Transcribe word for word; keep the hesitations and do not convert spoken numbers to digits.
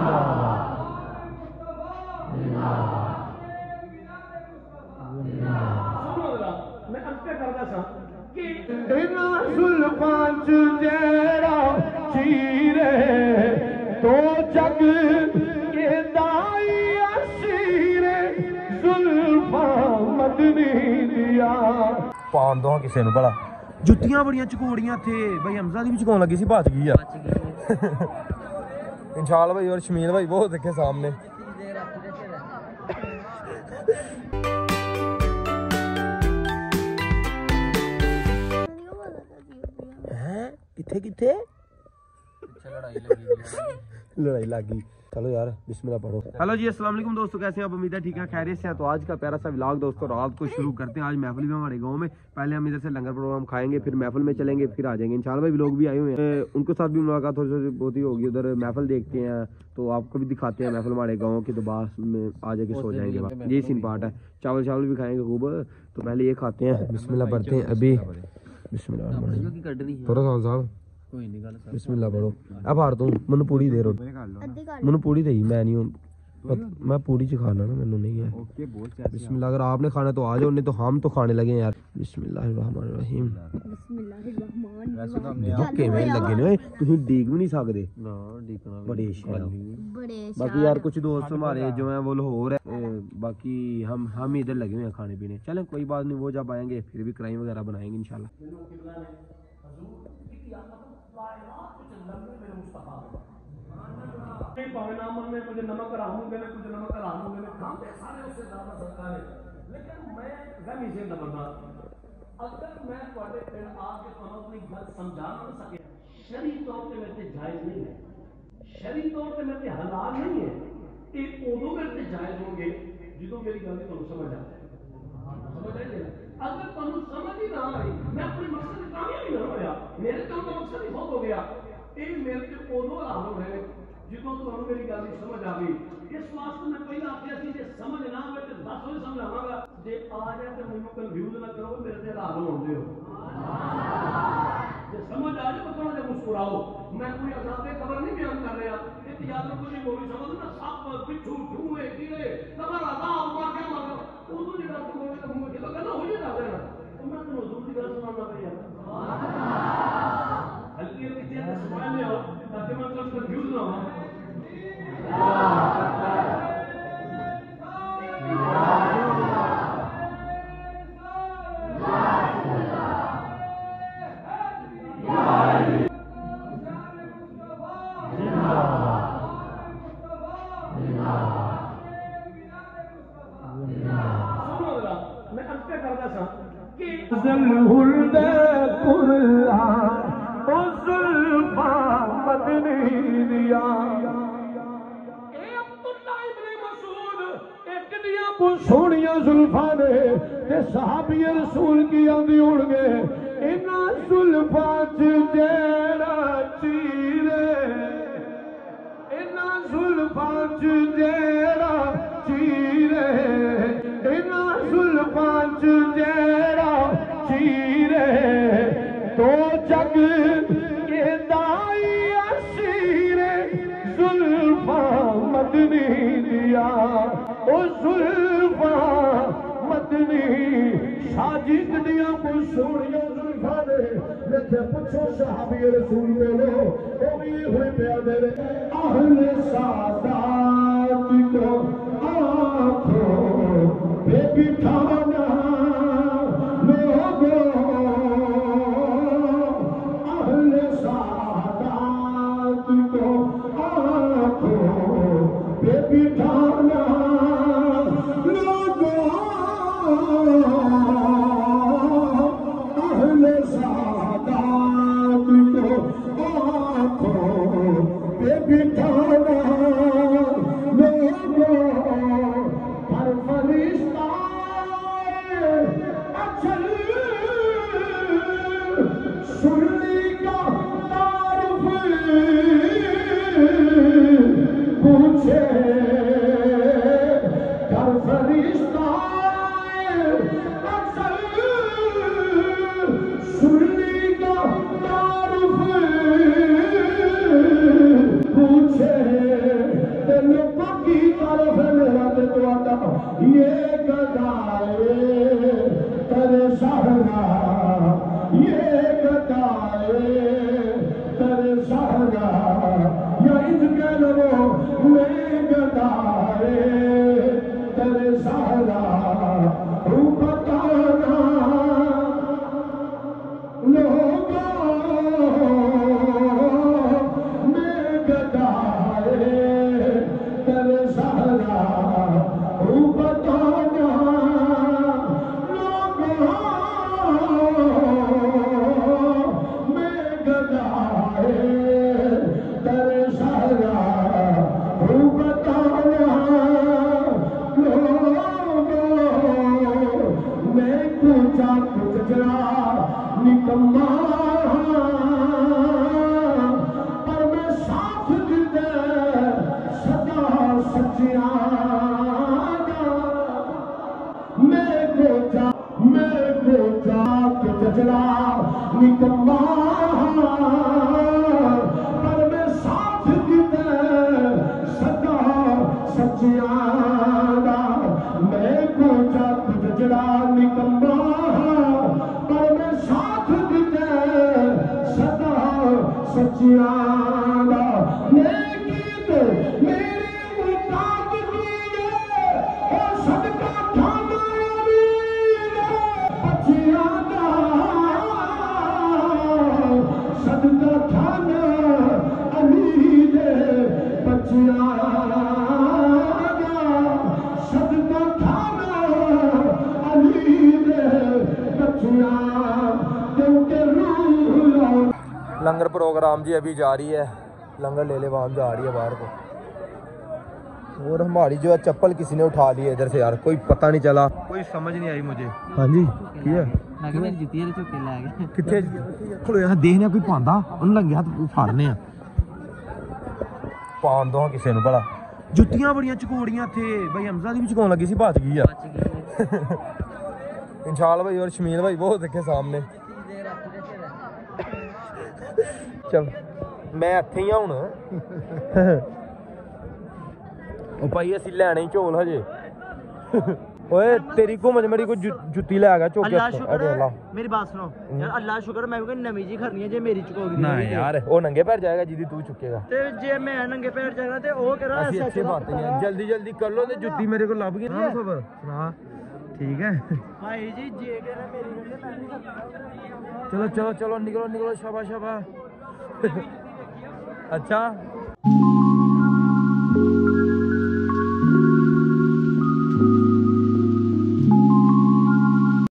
تو جگ کے دائی اسیرے زلفا مدنی دیا پان دو کسے نو بڑا جتیاں بڑیاں چکوڑیاں تھے بھائی حمزہ دی بھی چکون لگی سی بچ گئی ہے انشاءاللہ بھائی اور شمیل بھائی بہت دیکھے سامنے کتھے کتھے لڑائی لگی چلو یار بسم اللہ پڑھو. ہیلو جی السلام علیکم دوستو، کیسے ہیں آپ؟ امید ہے ٹھیک ہے خیریت سے ہیں. تو آج کا پیارا سا ولاگ دوستو رات کو شروع کرتے ہیں. آج محفل بھی ہمارے گاؤں میں، پہلے ہم ادھر سے لنگر پروگرام کھائیں گے، پھر محفل میں چلیں گے، پھر آ جائیں گے انشاءاللہ. بھائی لوگ بھی آئے ہوئے ہیں، ان کے ساتھ بھی ملاقات تھوڑی سی بہت ہی ہوگی. ادھر محفل دیکھتے ہیں تو آپ کو بھی دکھاتے ہیں محفل ہمارے گاؤں کی. تو بعد میں آ جا کے سو جائیں گے، یہ سین پارٹ ہے. چاول چاول بھی کھائیں گے خوب. تو پہلے یہ کھاتے ہیں، بسم اللہ پڑھتے ہیں ابھی. بسم اللہ تھوڑا سا صاحب بسم اللہ پڑھو. اب ہار تو منو پوڑی دے رو منو پوڑی دے میں نہیں ہوں میں پوڑی چ کھانا نا مینوں نہیں ہے. بسم اللہ. اگر آپ نے کھانا تو آ جاؤ، نہیں تو ہم تو کھانے لگے یار. بسم اللہ الرحمن الرحیم. بسم اللہ الرحمن الرحیم. کیویں لگے نے تسی ڈیگ بھی نہیں سکدے نا ڈیکنا بڑے شیر بڑے. باقی یار کچھ دوست ہمارے جو ہیں وہ لاہور ہے، باقی ہم ہم ادھر لگے ہوئے ہیں کھانے پینے. چلیں کوئی بات نہیں، وہ جب آئیں گے پھر بھی کرائم وغیرہ بنائیں گے انشاءاللہ. پاوے نہ من میں کچھ نمک حرام ہوں گے، کچھ نمک حرام ہوں گے، کھاتے سارے اس سے زیادہ سرکار ہے. لیکن میں غمی سے نہ بندہ، اگر میں تواڈے پھر آ کے تانوں اپنی گل سمجھا نہ سکے، شرعی طور پہ میرے تے جائز نہیں ہے، شرعی طور پہ میرے تے حلال نہیں ہے. یہ ادو میرے تے جائز ہوں گے جدوں میری گل تانوں سمجھ آ جائے. سمجھ آئی ہے؟ اگر تانوں سمجھ ہی نہ آئی، میں اپنے مقصد میں کامیاب ہی نہ ہویا، میرے تو مقصد ہی بہت ہو گیا. یہ میرے تے ادو حرام ہو رہے جدوں تمہیں میری گل نہیں سمجھ آ گئی. اس واسطے میں پہلے آخیا سی جی سمجھ نہ آئے تو دس بجے سمجھاواں گا، جی آ جائے تو مجھے کنفیوز نہ کرو میرے سے حرام ہوندے ہو. جی سمجھ آ جائے تو تھوڑا جہا مسکراؤ. میں کوئی عذاب قبر نہیں بیان کر رہا. یہ یاد رکھو جی مولی سمجھ نا سپ پچھو ٹھوئے کیڑے قبر عذاب مار کے مار اردو کی گل تو مولی کا منہ کے گلا ہو جائے گا. تو میں تو حضور کی گل سنانا پہ یار ہلکی ہلکی چیز سمجھ لے آؤ تاکہ میں کل کنفیوز نہ ہوں. سونیاں زلفاں نے صحابی رسول کی آندی ہون گے انہاں زلفاں چ جیڑا چیرے انہاں زلفاں چ جیڑا چیرے انہاں زلفاں چ جیڑا چیرے تو جگ کے دائی اسیرے زلفاں مدنی دیا. او زلفاں مدنی شاجی گڈیاں کو سونیاں زلفاں نے لکھے پچھو صحابی رسول بولو او بھی ہوئی پیا دے اہل سادات کو آنکھوں پہ بٹھانا لوگوں اہل سادات کو آنکھوں پہ بٹھانا اہل سعادت کو آنکھوں پہ بٹھانا لوگوں ہر فرشتہ اچھل سنی کا تعارف پوچھے ہر فرشتہ सहारा या इंज कह लो मैं गदारे तेरे सहारा तू बताना लोगों मैं गदारे तेरे सहारा तू बताना लोगों मैं गदारे तेरे सहारा तू बताना लोगों मैं पूछा कुछ जरा निकम्मा पर मैं साथ दे सदा सच्चिया मैं कोचा मैं कोचा जजरा निकम्मा पर मैं साथ दे सदा सच्चिया मैं कोचा जजरा निकम्मा पर मैं साथ दे सदा सच्चिया मैं गीत मेरी मुताद की और सदका खाना बच्चिया सदका खाना अली दे बच्चिया सदका खाना अली दे बच्चिया क्योंकि रूह लंगर प्रोग्राम जी अभी जारी है लंगर ले ले वहाँ जा रही है बाहर को और हमारी जो है चप्पल किसी ने उठा ली है इधर से यार कोई पता नहीं चला कोई समझ नहीं आई मुझे हाँ जी कितने खलो यहाँ देखने कोई पांदा उन लगे हाथ फाड़ने पान दो किसी ने भला जुत्तियां बड़ियां चकोड़ियां थे भाई हमजा की भी चकोन लगी सी बच गई है इंशाल्लाह भाई और शमील भाई वो देखे सामने चल मैं इत्थे ही हूं ओ भाई असीं लैणे ही झोल हजे ओए तेरी घुमज मेरी कोई जुत्ती लै गया चुक अल्लाह शुक्र मेरी बात सुनो यार अल्लाह शुक्र मैं कोई नवी जी खरनी है जे मेरी चुकोगी ना यार ओ नंगे पैर जाएगा जिदी तू चुकेगा ते जे मैं नंगे पैर जाएगा ते ओ करा ऐसी अच्छी बात है जल्दी जल्दी कर लो ते जुत्ती मेरे को लभ गई ना खबर सुना ठीक है भाई जी जे करा मेरी चलो चलो चलो निकलो निकलो शाबाश शाबाश अच्छा